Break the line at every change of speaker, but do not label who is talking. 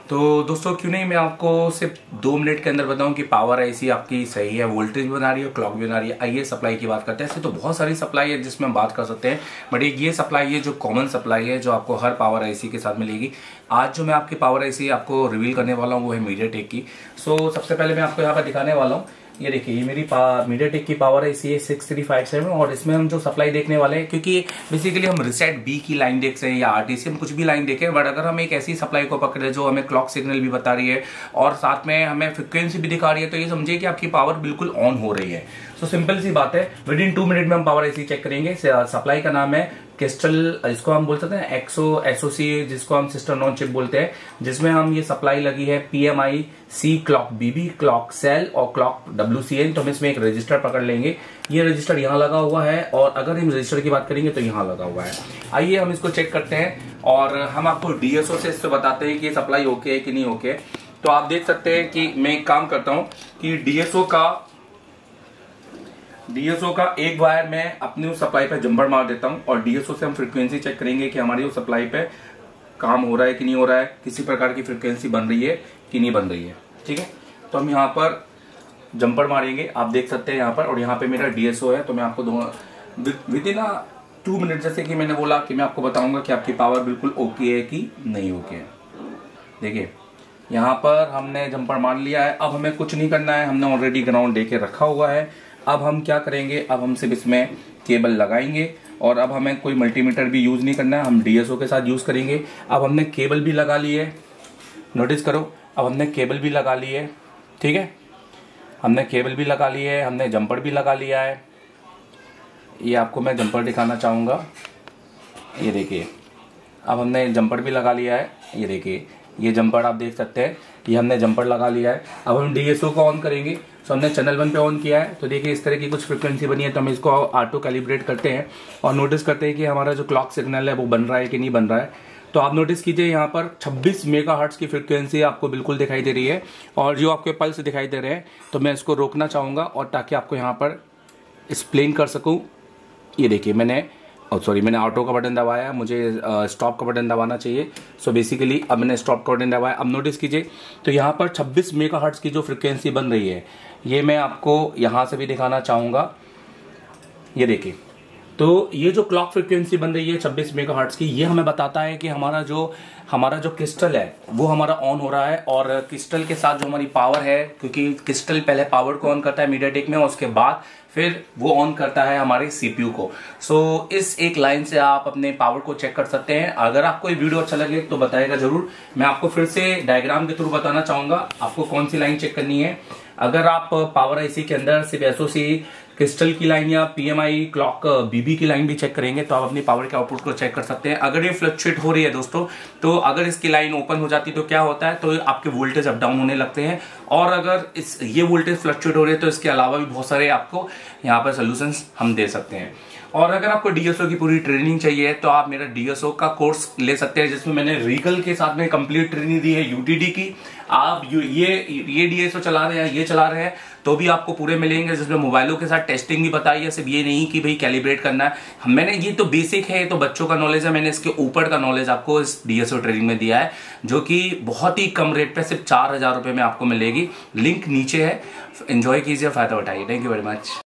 तो दोस्तों क्यों नहीं मैं आपको सिर्फ 2 मिनट के अंदर बताऊं कि पावर आईसी आपकी सही है, वोल्टेज भी बना रही है, क्लॉक भी बना रही है। आइए सप्लाई की बात करते हैं। ऐसे तो बहुत सारी सप्लाई है जिसमें हम बात कर सकते हैं, बट एक ये सप्लाई है जो कॉमन सप्लाई है जो आपको हर पावर आईसी के साथ मिलेगी। आज जो मैं आपकी पावर आईसी आपको रिवील करने वाला हूँ वो है मीडियाटेक की। सबसे पहले मैं आपको यहाँ पर दिखाने वाला हूँ। ये देखिए, ये मेरी मीडियाटेक की पावर आईसी है 6357 और इसमें हम जो सप्लाई देखने वाले हैं, क्योंकि बेसिकली हम रिसेट बी की लाइन देख रहे हैं या आरटीसी हम कुछ भी लाइन देखें, बट अगर हम एक ऐसी सप्लाई को पकड़े जो हमें क्लॉक सिग्नल भी बता रही है और साथ में हमें फ्रिक्वेंसी भी दिखा रही है, तो ये समझिए कि आपकी पावर बिल्कुल ऑन हो रही है। तो सिंपल सी बात है, विद इन 2 मिनट में हम पावर आईसी चेक करेंगे। सप्लाई का नाम है क्रिस्टल, इसको हम बोल सकते हैं एसओसी, जिसको हम सिस्टम ऑन चिप बोलते हैं, जिसमें हम ये सप्लाई लगी है PMIC clock BB, clock cell और क्लॉक डब्ल्यूसीएन। तो हम इसमें एक रजिस्टर पकड़ लेंगे। ये रजिस्टर यहाँ लगा हुआ है और अगर हम रजिस्टर की बात करेंगे तो यहाँ लगा हुआ है। आइए हम इसको चेक करते हैं और हम आपको डीएसओ से इससे बताते हैं कि ये सप्लाई ओके है कि नहीं ओके। तो आप देख सकते हैं कि मैं एक काम करता हूँ कि डीएसओ का एक वायर में अपनी उस सप्लाई पे जंपर मार देता हूं और डीएसओ से हम फ्रीक्वेंसी चेक करेंगे कि हमारी उस सप्लाई पे काम हो रहा है कि नहीं हो रहा है, किसी प्रकार की फ्रीक्वेंसी बन रही है कि नहीं बन रही है। ठीक है, तो हम यहाँ पर जंपर मारेंगे, आप देख सकते हैं यहाँ पर, और यहाँ पे मेरा डीएसओ है। तो मैं आपको विद इन 2 मिनट, जैसे कि मैंने बोला कि मैं आपको बताऊंगा कि आपकी पावर बिल्कुल ओके है कि नहीं ओके है। देखिए यहाँ पर हमने जंपर मार लिया है। अब हमें कुछ नहीं करना है, हमने ऑलरेडी ग्राउंड दे के रखा हुआ है। अब हम क्या करेंगे, अब हम सिर्फ इसमें केबल लगाएंगे और अब हमें कोई मल्टीमीटर भी यूज नहीं करना है, हम डीएसओ के साथ यूज करेंगे। अब हमने केबल भी लगा ली है, नोटिस करो, अब हमने केबल भी लगा ली है। ठीक है, हमने केबल भी लगा ली है, हमने जंपर भी लगा लिया है। ये आपको मैं जंपर दिखाना चाहूँगा, ये देखिए, अब हमने जंपर भी लगा लिया है। ये देखिए, ये जंपर आप देख सकते हैं, ये हमने जंपर लगा लिया है। अब हम डीएसओ को ऑन करेंगे। तो हमने चैनल 1 पे ऑन किया है, तो देखिए इस तरह की कुछ फ्रिक्वेंसी बनी है। तो हम इसको ऑटो कैलिब्रेट करते हैं और नोटिस करते हैं कि हमारा जो क्लॉक सिग्नल है वो बन रहा है कि नहीं बन रहा है। तो आप नोटिस कीजिए, यहाँ पर 26 मेगाहर्ट्ज की फ्रिक्वेंसी आपको बिल्कुल दिखाई दे रही है और जो आपके पल्स दिखाई दे रहे हैं, तो मैं इसको रोकना चाहूँगा और ताकि आपको यहाँ पर एक्सप्लेन कर सकूँ। ये देखिए, मैंने ऑटो का बटन दबाया, मुझे स्टॉप का बटन दबाना चाहिए। सो बेसिकली अब मैंने स्टॉप का बटन दबाया। अब नोटिस कीजिए, तो यहाँ पर 26 मेगाहर्ट्ज की जो फ्रिक्वेंसी बन रही है, ये मैं आपको यहाँ से भी दिखाना चाहूँगा। ये देखिए, तो ये जो क्लॉक फ्रिक्वेंसी बन रही है 26 मेगाहर्ट्ज की, ये हमें बताता है कि हमारा जो क्रिस्टल है वो हमारा ऑन हो रहा है। और क्रिस्टल के साथ जो हमारी पावर है, क्योंकि क्रिस्टल पहले पावर को ऑन करता है मीडियाटेक में और उसके बाद फिर वो ऑन करता है हमारे सीपीयू को। इस एक लाइन से आप अपने पावर को चेक कर सकते हैं। अगर आपको ये वीडियो अच्छा लगे तो बताइएगा जरूर। मैं आपको फिर से डायग्राम के थ्रू बताना चाहूंगा आपको कौन सी लाइन चेक करनी है। अगर आप पावर आईसी के अंदर सिर्फ एसओसी क्रिस्टल की लाइन या पीएमआई क्लॉक बीबी की लाइन भी चेक करेंगे तो आप अपनी पावर के आउटपुट को चेक कर सकते हैं। अगर ये फ्लक्चुएट हो रही है दोस्तों, तो अगर इसकी लाइन ओपन हो जाती तो क्या होता है, तो आपके वोल्टेज अप डाउन होने लगते हैं। और अगर ये वोल्टेज फ्लक्चुएट हो रही है तो इसके अलावा भी बहुत सारे आपको यहाँ पर सोल्यूशंस हम दे सकते हैं। और अगर आपको डीएसओ की पूरी ट्रेनिंग चाहिए तो आप मेरा डीएसओ का कोर्स ले सकते हैं, जिसमें मैंने रीगल के साथ में कंप्लीट ट्रेनिंग दी है यूटीडी की। आप ये डीएसओ चला रहे हैं, ये चला रहे हैं, तो भी आपको पूरे मिलेंगे, जिसमें मोबाइलों के साथ टेस्टिंग भी बताई है। सिर्फ ये नहीं कि भाई कैलिब्रेट करना है। मैंने ये तो बेसिक है, ये तो बच्चों का नॉलेज है, मैंने इसके ऊपर का नॉलेज आपको इस डीएसओ ट्रेनिंग में दिया है, जो कि बहुत ही कम रेट पे सिर्फ 4000 रुपए में आपको मिलेगी। लिंक नीचे है, एंजॉय कीजिए, फायदा उठाइए। Thank you very much.